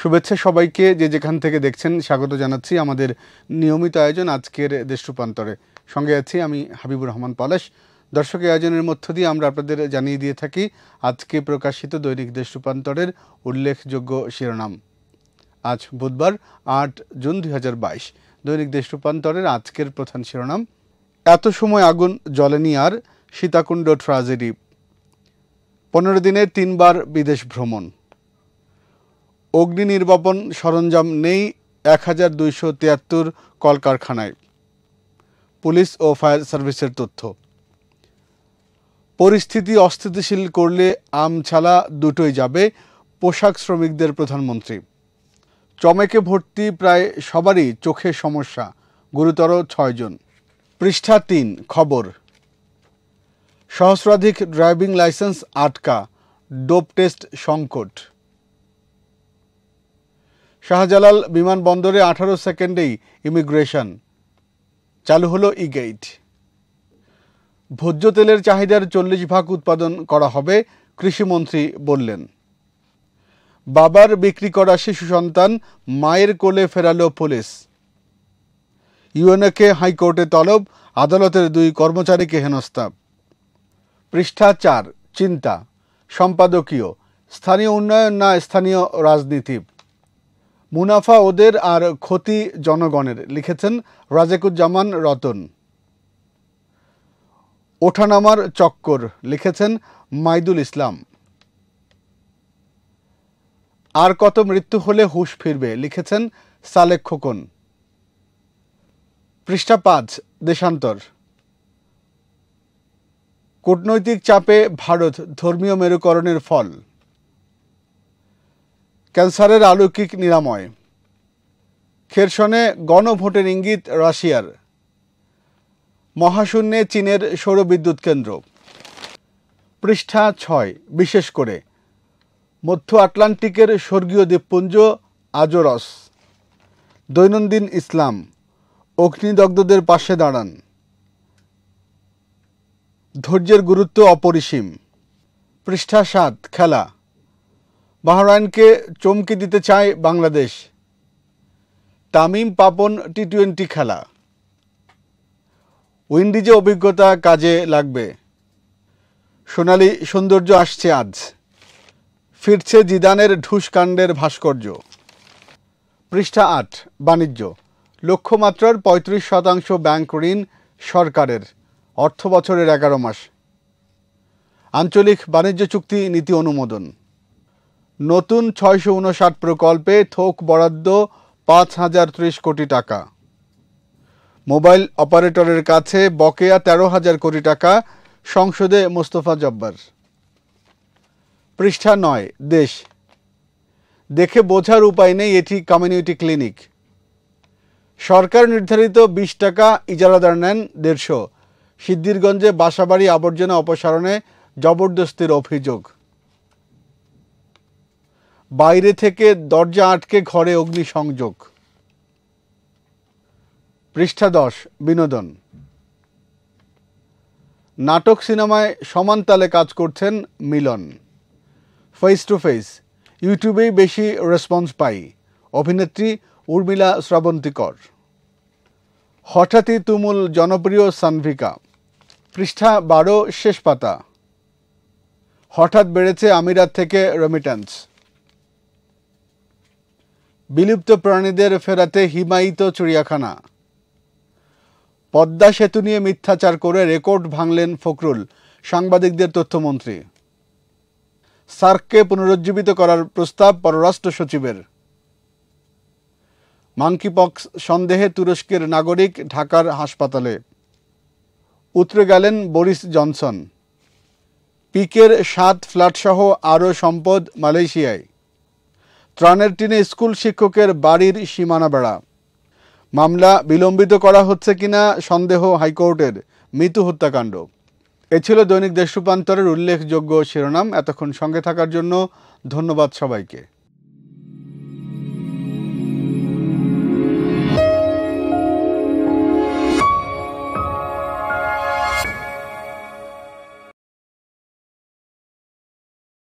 শুভেচ্ছা সবাইকে, যে যেখান থেকে দেখছেন স্বাগত জানাচ্ছি আমাদের নিয়মিত আয়োজন আজকের দেশ রূপান্তরে। সঙ্গে আছি আমি হাবিবুর রহমান পলাশ। দর্শক আয়োজনের মধ্য দিয়ে আমরা আপনাদের জানিয়ে দিয়ে থাকি আজকে প্রকাশিত দৈনিক দেশ রূপান্তরের উল্লেখযোগ্য শিরোনাম। আজ বুধবার ৮ জুন ২০২২। দৈনিক দেশ রূপান্তরের আজকের প্রধান শিরোনাম: এত সময় আগুন জ্বলেনি আর, সীতাকুণ্ড ট্র্যাজেডি। ১৫ দিনে ৩ বার বিদেশ ভ্রমণ। অগ্নি নির্বাপন সরঞ্জাম নেই ১,২৭৩ কলকারখানায়। পুলিশ ও ফায়ার সার্ভিসের তথ্য। পরিস্থিতি অস্থিতিশীল করলে আম ছালা দুটোই যাবে, পোশাক শ্রমিকদের প্রধানমন্ত্রী। চমেকে ভর্তি প্রায় সবারই চোখে সমস্যা, গুরুতর ৬ জন। পৃষ্ঠা ৩ খবর। সহস্রাধিক ড্রাইভিং লাইসেন্স আটকা, ডোপ টেস্ট সংকট। শাহজালাল বিমানবন্দরে ১৮ সেকেন্ডেই ইমিগ্রেশন, চালু হলো ই-গেট। ভোজ্য তেলের চাহিদার ৪০% উৎপাদন করা হবে, কৃষিমন্ত্রী বললেন। বাবার বিক্রি করা শিশু সন্তান মায়ের কোলে ফেরালো পুলিশ। ইউএনওকে হাইকোর্টে তলব, আদালতের ২ কর্মচারীকে হেনস্থা। পৃষ্ঠা ৪ চিন্তা সম্পাদকীয়। স্থানীয় উন্নয়ন না স্থানীয় রাজনীতি, মুনাফা ওদের আর ক্ষতি জনগণের, লিখেছেন রাজেকুজ্জামান রতন। ওঠানামার চক্কর, লিখেছেন মাইদুল ইসলাম। আর কত মৃত্যু হলে হুঁশ ফিরবে, লিখেছেন সালেক খোকন। পৃষ্ঠা ৫ দেশান্তর। কূটনৈতিক চাপে ভারত, ধর্মীয় মেরুকরণের ফল। ক্যান্সারের অলৌকিক নিরাময়। খেরসনে গণভোটের ইঙ্গিত রাশিয়ার। মহাশূন্যে চীনের সৌরবিদ্যুৎ কেন্দ্র। পৃষ্ঠা ৬ বিশেষ করে মধ্য আটলান্টিকের স্বর্গীয় দ্বীপপুঞ্জ আজোরস। দৈনন্দিন ইসলাম, অগ্নিদগ্ধদের পাশে দাঁড়ান। ধৈর্যের গুরুত্ব অপরিসীম। পৃষ্ঠা ৭ খেলা। বাহরাইনকে চমকে দিতে চায় বাংলাদেশ। তামিম পাপন টি-২০ খেলা। উইন্ডিজে অভিজ্ঞতা কাজে লাগবে। সোনালী সৌন্দর্য আসছে আজ। ফিরছে জিদানের ঢুসকাণ্ডের ভাস্কর্য। পৃষ্ঠা ৮ বাণিজ্য। লক্ষ্যমাত্রার ৩৫% ব্যাংক ঋণ সরকারের, অর্থ বছরের ১১ মাস। আঞ্চলিক বাণিজ্য চুক্তি নীতি অনুমোদন। নতুন ৬৫৯ প্রকল্পে থোক বরাদ্দ ৫,০৩০ কোটি টাকা। মোবাইল অপারেটরের কাছে বকেয়া ১৩,০০০ কোটি টাকা, সংসদে মোস্তফা জব্বার। পৃষ্ঠা ৯ দেশ। দেখে বোঝার উপায় নেই এটি কমিউনিটি ক্লিনিক। সরকার নির্ধারিত ২০ টাকা, ইজারাদার নেন ১৫০। সিদ্ধিরগঞ্জে বাসাবাড়ি আবর্জনা অপসারণে জবরদস্তির অভিযোগ। বাইরে থেকে দরজা আটকে ঘরে অগ্নিসংযোগ। পৃষ্ঠা ১০ বিনোদন। নাটক সিনেমায় সমান তালে কাজ করছেন মিলন। ফেস টু ফেস, ইউটিউবেই বেশি রেসপন্স পাই, অভিনেত্রী উর্মিলা শ্রাবন্তীকর। হঠাৎই তুমুল জনপ্রিয় সানভিকা। পৃষ্ঠা ১২ শেষ পাতা। হঠাৎ বেড়েছে আমিরাত থেকে রেমিট্যান্স। বিলুপ্ত প্রাণীদের ফেরাতে হিমায়িত চিড়িয়াখানা। পদ্মা সেতু নিয়ে মিথ্যাচার করে রেকর্ড ভাঙলেন ফখরুল, সাংবাদিকদের তথ্যমন্ত্রী। সার্ককে পুনরুজ্জীবিত করার প্রস্তাব পররাষ্ট্র সচিবের। মাঙ্কিপক্স সন্দেহে তুরস্কের নাগরিক ঢাকার হাসপাতালে। উতরে গেলেন বরিস জনসন। পিকের ৭ ফ্ল্যাটসহ আরও সম্পদ মালয়েশিয়ায়। ত্রাণের টিনে স্কুল শিক্ষকের বাড়ির সীমানা বেড়া। মামলা বিলম্বিত করা হচ্ছে কিনা সন্দেহ হাইকোর্টের, মিতু হত্যাকাণ্ড। এ ছিল দৈনিক দেশ রূপান্তরের উল্লেখযোগ্য শিরোনাম। এতক্ষণ সঙ্গে থাকার জন্য ধন্যবাদ সবাইকে।